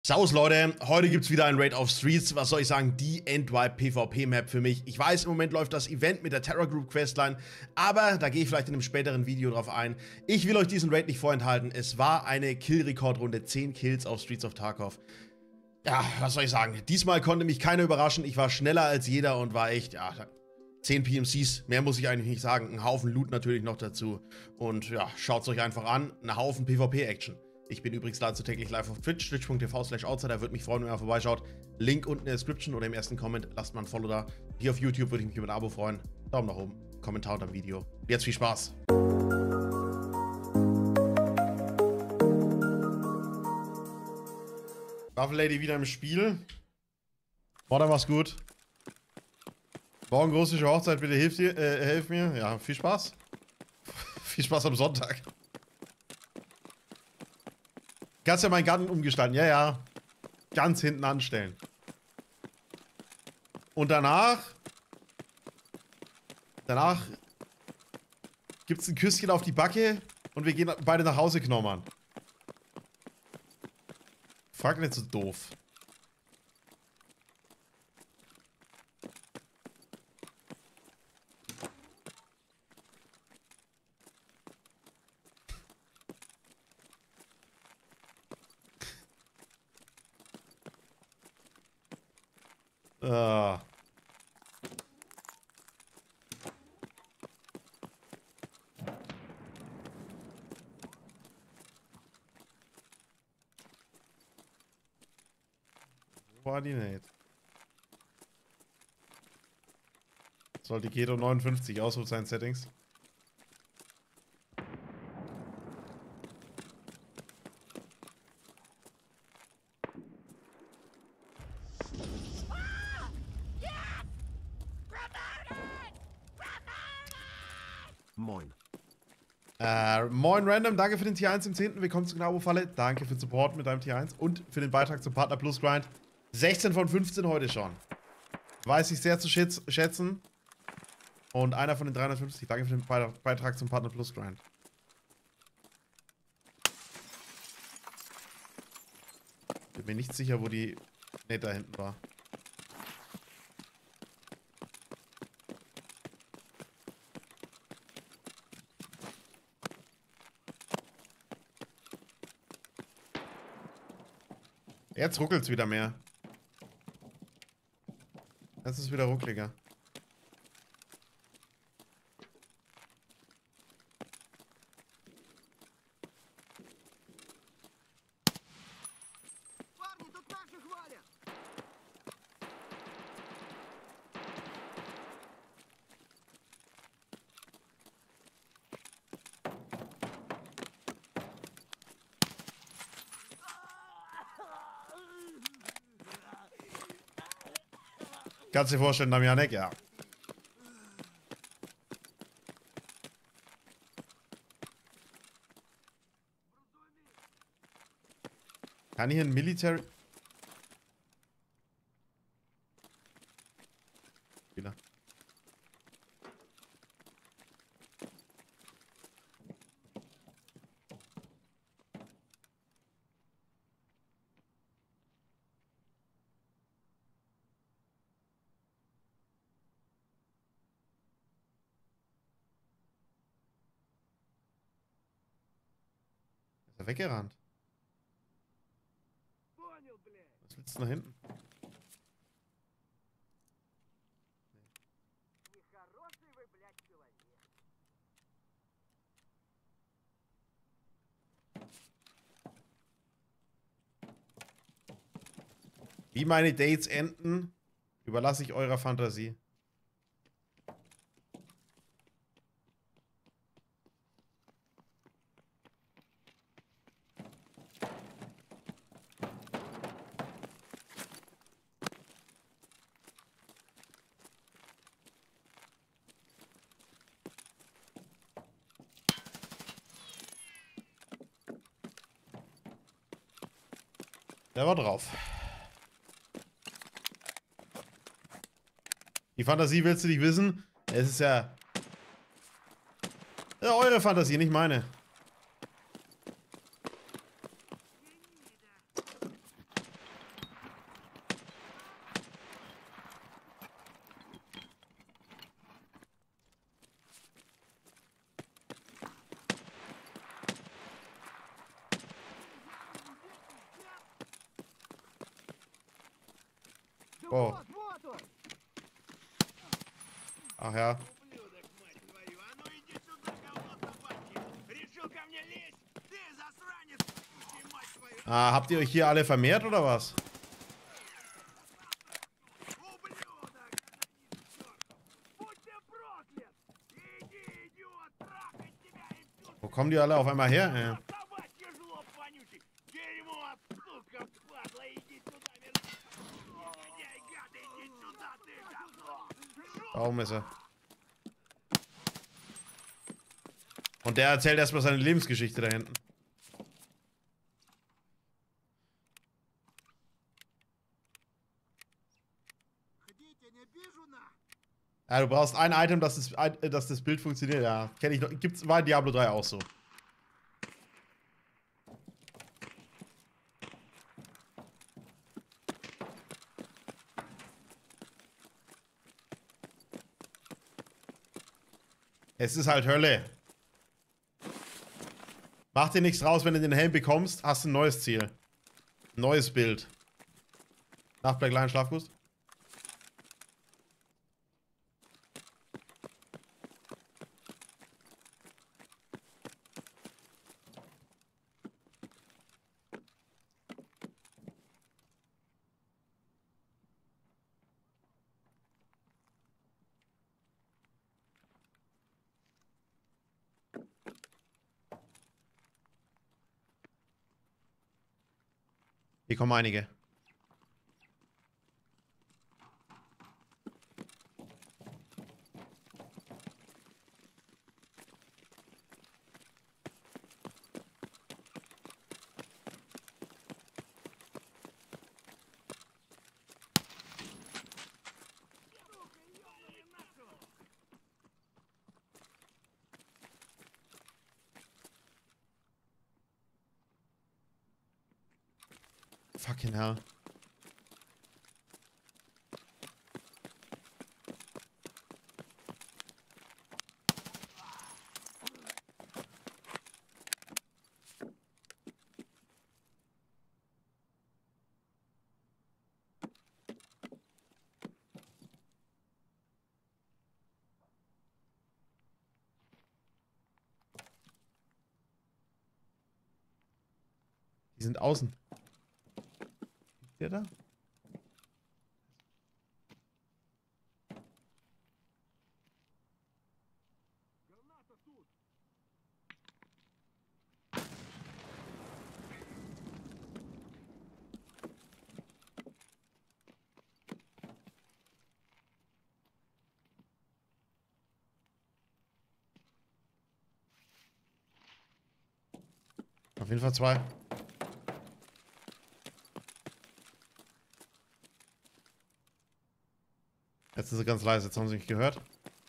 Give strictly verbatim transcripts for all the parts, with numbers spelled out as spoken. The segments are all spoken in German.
Servus Leute, heute gibt es wieder ein Raid auf Streets, was soll ich sagen, die Endwipe PvP-Map für mich. Ich weiß, im Moment läuft das Event mit der Terror Group Questline, aber da gehe ich vielleicht in einem späteren Video drauf ein. Ich will euch diesen Raid nicht vorenthalten, es war eine Kill-Rekord-Runde, zehn Kills auf Streets of Tarkov. Ja, was soll ich sagen, diesmal konnte mich keiner überraschen, ich war schneller als jeder und war echt, ja, zehn P M Cs, mehr muss ich eigentlich nicht sagen, ein Haufen Loot natürlich noch dazu. Und ja, schaut es euch einfach an, ein Haufen PvP-Action. Ich bin übrigens dazu täglich live auf Twitch, twitch punkt t v slash outsider, würde mich freuen, wenn ihr vorbeischaut. Link unten in der Description oder im ersten Comment, lasst mal ein Follow da. Hier auf YouTube würde ich mich über ein Abo freuen. Daumen nach oben, Kommentar unter dem Video. Jetzt viel Spaß. Waffenlady wieder im Spiel. Morgen mach's gut. Morgen große Hochzeit, bitte hilf, dir, äh, helf mir. Ja, viel Spaß. Viel Spaß am Sonntag. Kannst ja meinen Garten umgestalten. Ja, ja. Ganz hinten anstellen. Und danach... Danach... Gibt's ein Küsschen auf die Backe und wir gehen beide nach Hause knommern. Frag nicht so doof. Ah. Wo war die nicht? Sollte Keto neunundfünfzig Ausruf sein Settings. Moin. Äh, moin Random, danke für den Tier eins im zehnten Willkommen zur Gnabo-Falle. Danke für den Support mit deinem Tier eins und für den Beitrag zum Partner Plus Grind. sechzehn von fünfzehn heute schon. Weiß ich sehr zu schätz schätzen. Und einer von den dreihundertfünfzig. Danke für den Be Beitrag zum Partner Plus Grind. Bin mir nicht sicher, wo die Net da hinten war. Jetzt ruckelt es wieder mehr. Jetzt ist es wieder ruckliger. Kannst du dir vorstellen, Damianek? Ja. Kann hier ein Military... Wieder. Weggerannt. Was willst du nach hinten? Wie meine Dates enden, überlasse ich eurer Fantasie. Der war drauf. Die Fantasie willst du nicht wissen? Es ist ja... ja eure Fantasie, nicht meine. Oh. Ach ja. Ah, habt ihr euch hier alle vermehrt oder was? Wo kommen die alle auf einmal her? Ja. Warum ist er? Und der erzählt erstmal seine Lebensgeschichte da hinten. Ja, du brauchst ein Item, dass das, dass das Bild funktioniert. Ja, kenne ich noch. Gibt's, war in Diablo drei auch so. Es ist halt Hölle. Mach dir nichts raus, wenn du den Helm bekommst, hast du ein neues Ziel. Neues Bild. Nach bei kleinen Schlafguss. Hier kommen einige. Fucking hell. Die sind außen. Ist der da? Auf jeden Fall zwei. Jetzt ist sie ganz leise, jetzt haben sie mich gehört.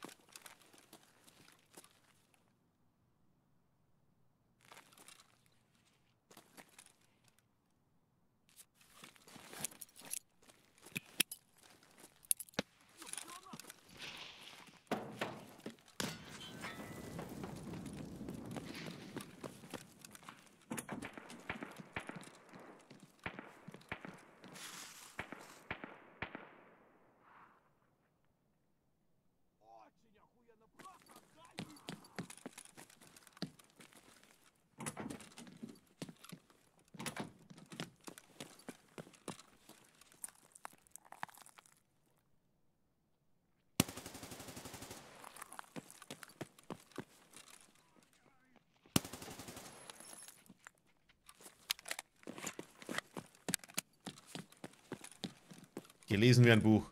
Hier lesen wir ein Buch.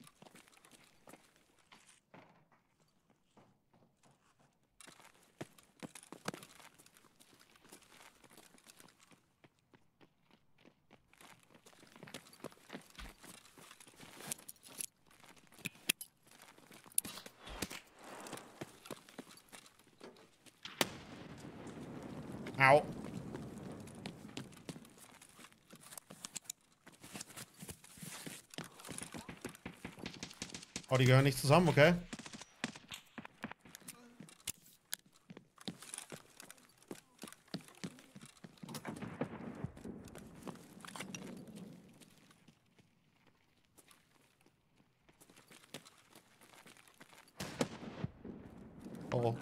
Au. Oh, die gehören nicht zusammen, okay? oh.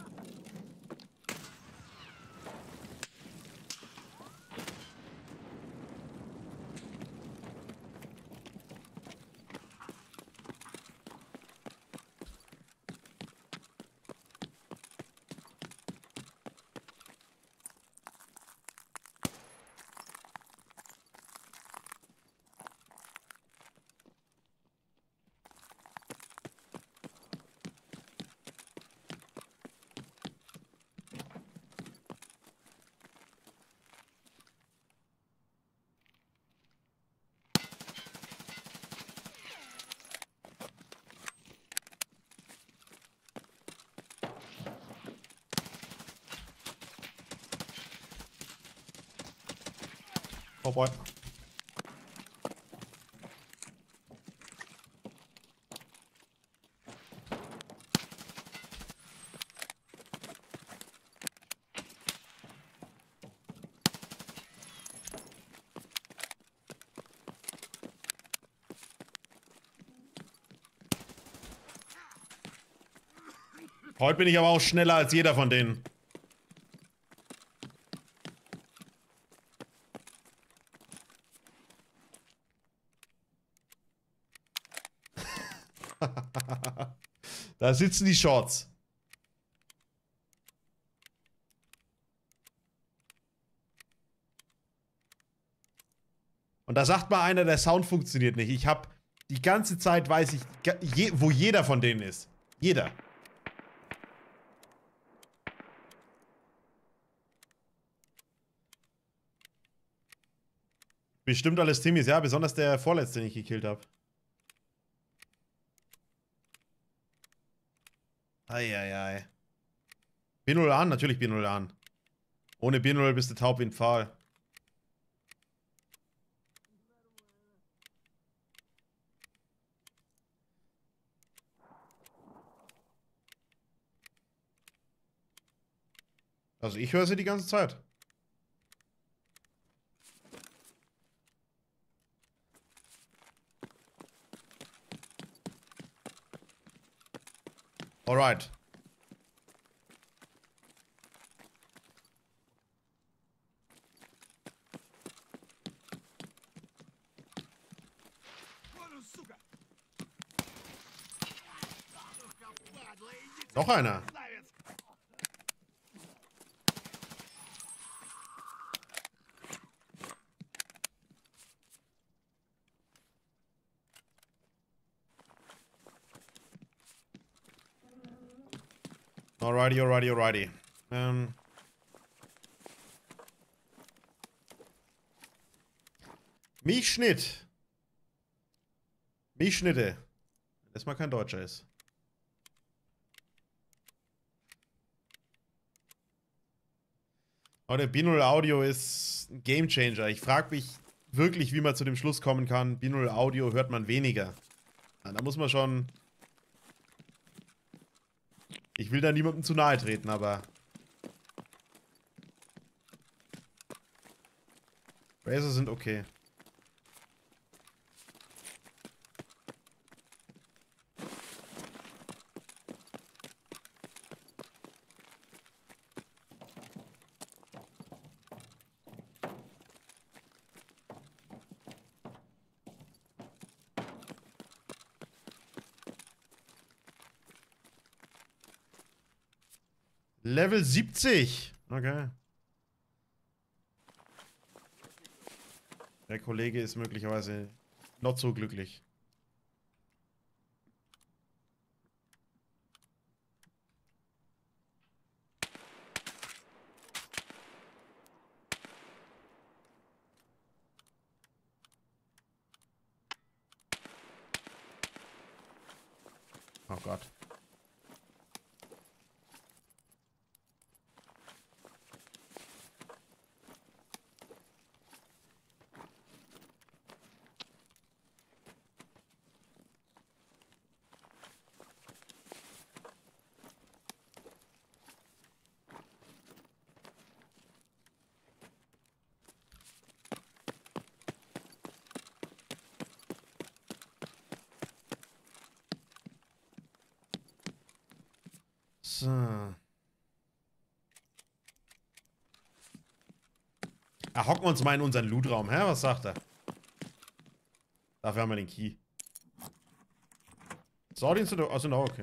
Oh boy. Heute bin ich aber auch schneller als jeder von denen. Da sitzen die Shorts. Und da sagt mal einer, der Sound funktioniert nicht. Ich habe die ganze Zeit, weiß ich, je, wo jeder von denen ist. Jeder. Bestimmt alles Timmys, ja, besonders der vorletzte, den ich gekillt habe. Eieiei. B null an, natürlich B null an. Ohne B null bist du taub wie ein Pfahl. Also ich höre sie die ganze Zeit. Alright. Noch einer. Alrighty, alrighty, alrighty. Ähm. Milchschnitt. Milchschnitte. Dass mal kein Deutscher ist. Aber der B null Audio ist ein Gamechanger. Ich frage mich wirklich, wie man zu dem Schluss kommen kann. B null Audio hört man weniger. Na, da muss man schon... Ich will da niemandem zu nahe treten, aber... Razer sind okay. Level siebzig. Okay. Der Kollege ist möglicherweise not so glücklich. Oh Gott. So. Ah, hocken wir uns mal in unseren Lootraum. Hä, was sagt er? Dafür haben wir den Key. Saudienste, also no, okay.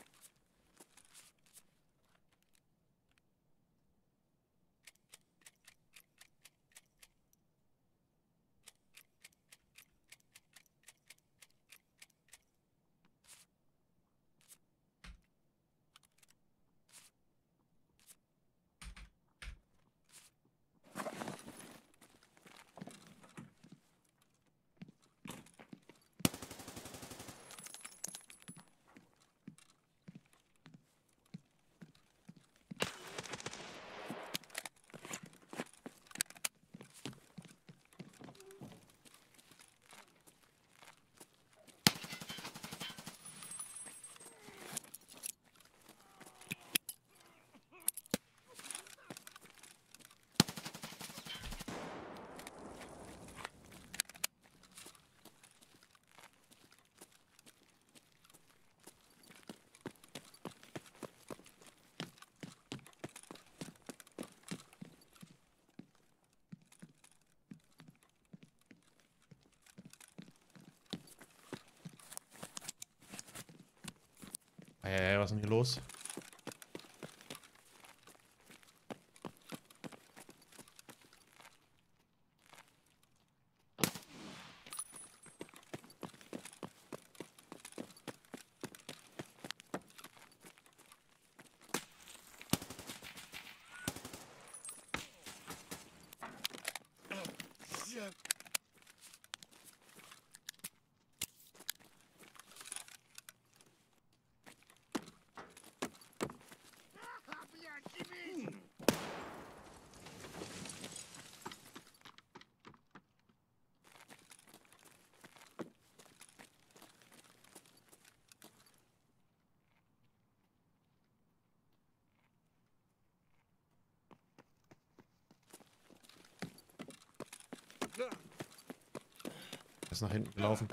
Hey, was ist denn hier los? Er ist nach hinten gelaufen.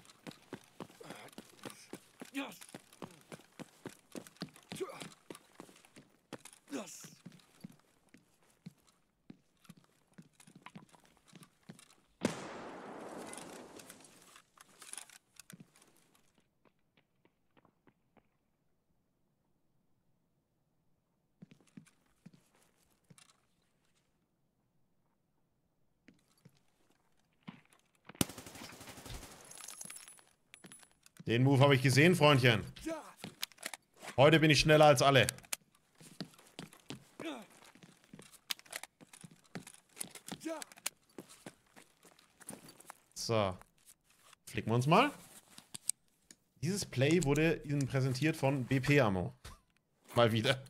Den Move habe ich gesehen, Freundchen. Heute bin ich schneller als alle. So. Flicken wir uns mal. Dieses Play wurde Ihnen präsentiert von B P Ammo. Mal wieder.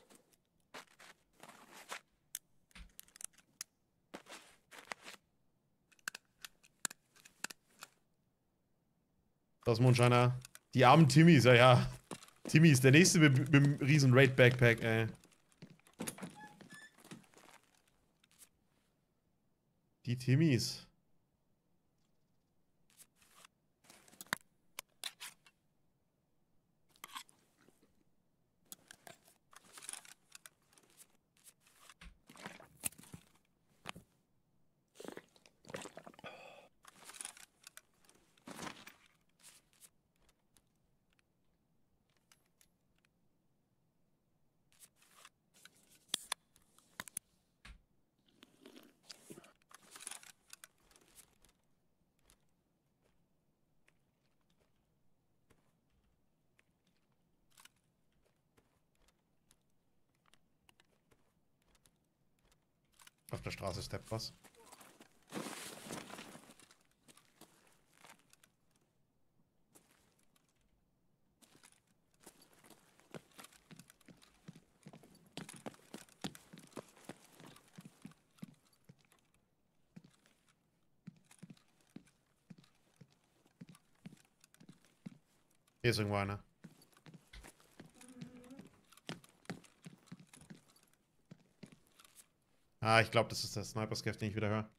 Das Mondscheiner. Die armen Timmys, ja, ja. Timmys, der nächste mit, mit dem riesen Raid-Backpack, ey. Die Timmys. Auf der Straße steppt was. Hier ist irgendwo einer. Ah, ich glaube, das ist der Sniper-Scav, den ich wieder höre.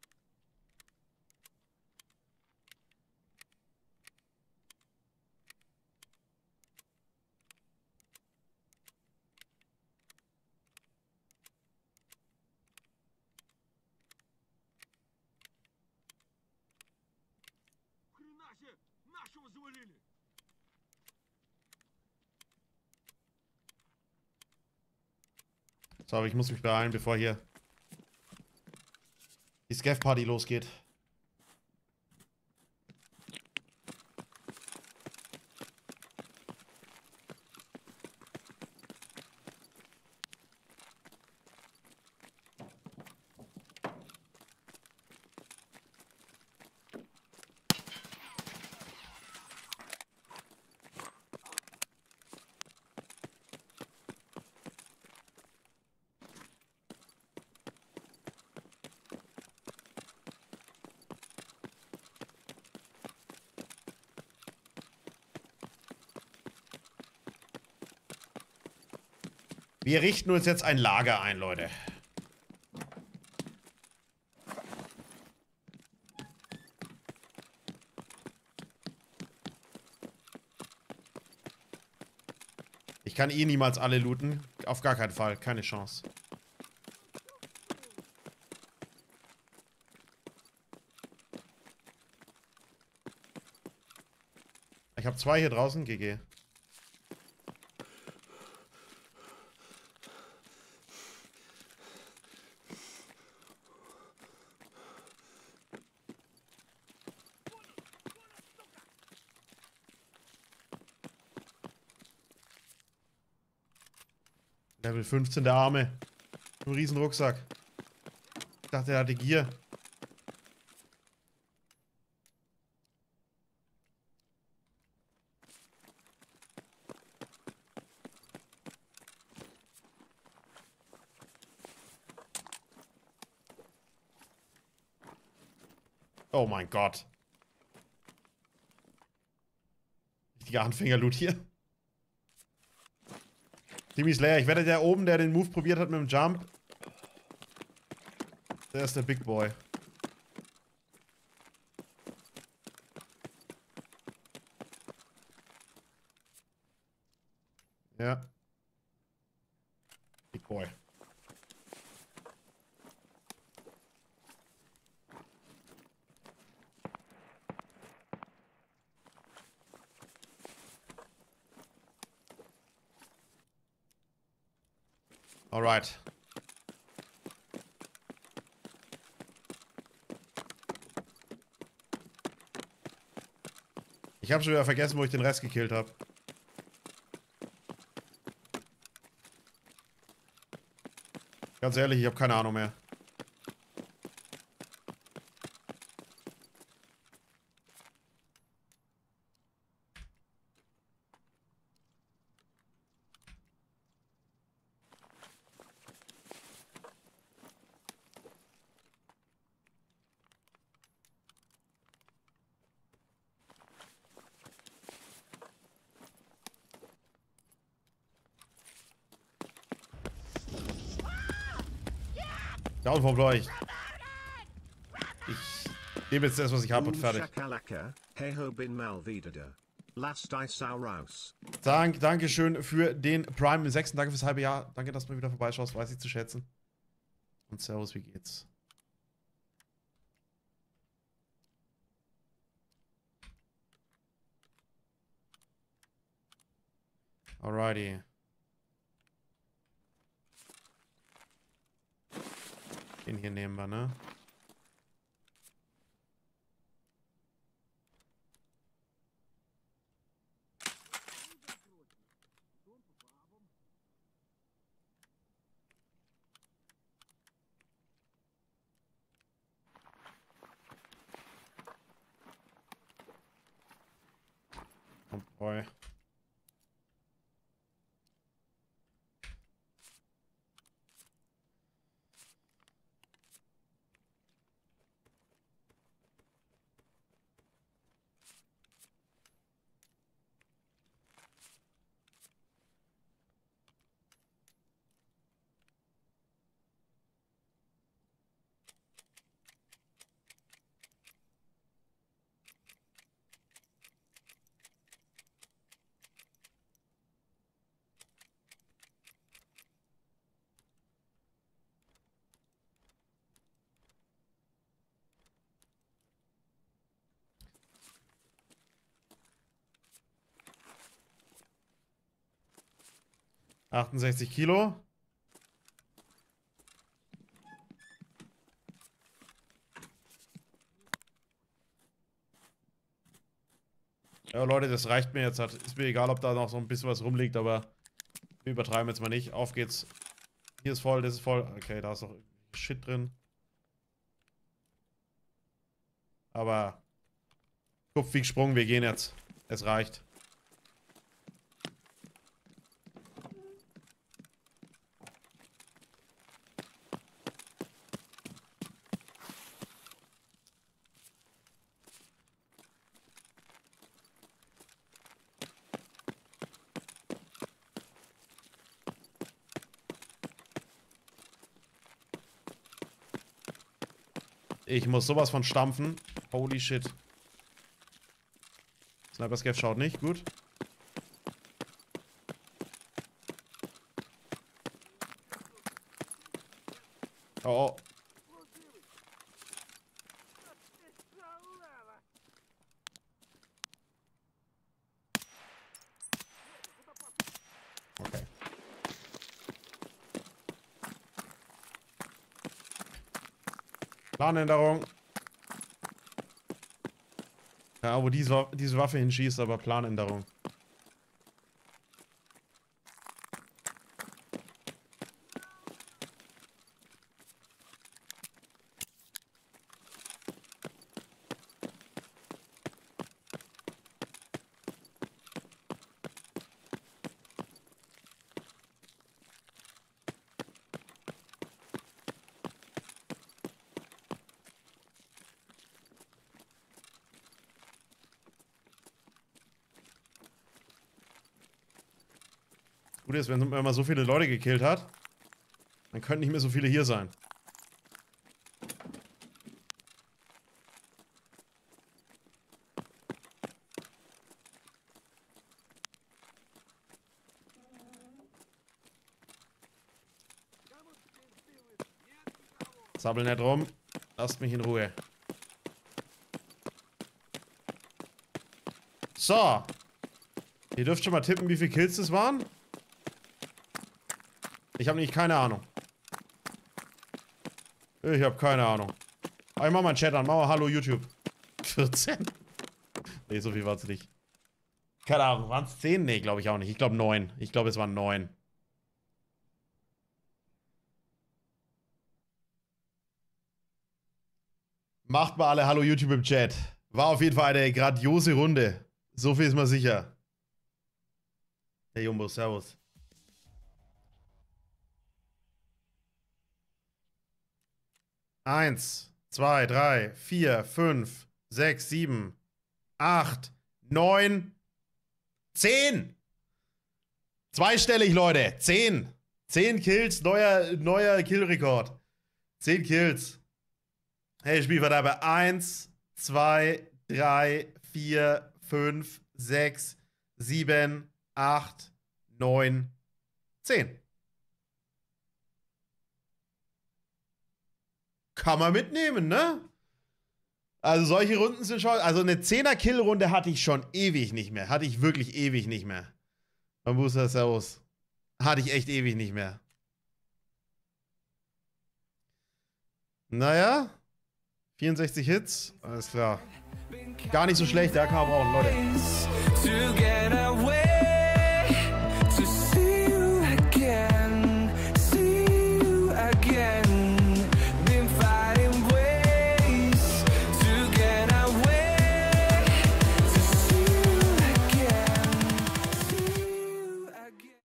So, aber ich muss mich beeilen, bevor hier die Scav-Party losgeht. Wir richten uns jetzt ein Lager ein, Leute. Ich kann eh niemals alle looten. Auf gar keinen Fall. Keine Chance. Ich habe zwei hier draußen. G G. Level fünfzehn, der Arme. Ein riesen Rucksack. Ich dachte, er hatte Gier. Oh mein Gott. Richtiger Anfänger-Loot hier. Timmy Slayer, ich wette, der oben, der den Move probiert hat mit dem Jump, der ist der Big Boy. Ja. Big Boy. Alright. Ich habe schon wieder vergessen, wo ich den Rest gekillt habe. Ganz ehrlich, ich habe keine Ahnung mehr. Down vom Bleuch. Ich gebe jetzt das, was ich habe und fertig. Dank, Dankeschön für den Prime sechs. Danke fürs halbe Jahr. Danke, dass du mal wieder vorbeischaust. Weiß ich zu schätzen. Und servus, wie geht's? Alrighty. Den hier nehmen wir, ne? Oh boy. achtundsechzig Kilo. Ja, Leute, das reicht mir jetzt. Ist mir egal, ob da noch so ein bisschen was rumliegt, aber wir übertreiben jetzt mal nicht. Auf geht's. Hier ist voll, das ist voll. Okay, da ist noch Shit drin. Aber Kopf wie gesprungen, wir gehen jetzt. Es reicht. Ich muss sowas von stampfen. Holy shit. Sniper Scav schaut nicht. Gut. Oh, oh. Okay. Planänderung. Ja, wo diese, diese Waffe hinschießt, aber Planänderung. Gut ist, wenn man so viele Leute gekillt hat, dann könnten nicht mehr so viele hier sein. Sabbel nicht rum. Lasst mich in Ruhe. So. Ihr dürft schon mal tippen, wie viele Kills das waren. Ich habe nämlich keine Ahnung. Ich habe keine Ahnung. Aber ich mach mal einen Chat an. Mach mal Hallo YouTube. vierzehn? Nee, so viel war es nicht. Keine Ahnung. Waren es zehn? Nee, glaube ich auch nicht. Ich glaube neun. Ich glaube, es waren neun. Macht mal alle Hallo YouTube im Chat. War auf jeden Fall eine grandiose Runde. So viel ist mal sicher. Hey Jumbo, servus. Eins, zwei, drei, vier, fünf, sechs, sieben, acht, neun, zehn. Zweistellig, Leute. Zehn. Zehn Kills, neuer, neuer Killrekord. Zehn Kills. Hey, Spielverderber. Eins, zwei, drei, vier, fünf, sechs, sieben, acht, neun, zehn. Kann man mitnehmen, ne? Also solche Runden sind schon... Also eine zehner-Kill-Runde hatte ich schon ewig nicht mehr. Hatte ich wirklich ewig nicht mehr. Bambusa, servus. Hatte ich echt ewig nicht mehr. Naja. vierundsechzig Hits. Alles klar. Gar nicht so schlecht, ja, kann man brauchen, Leute.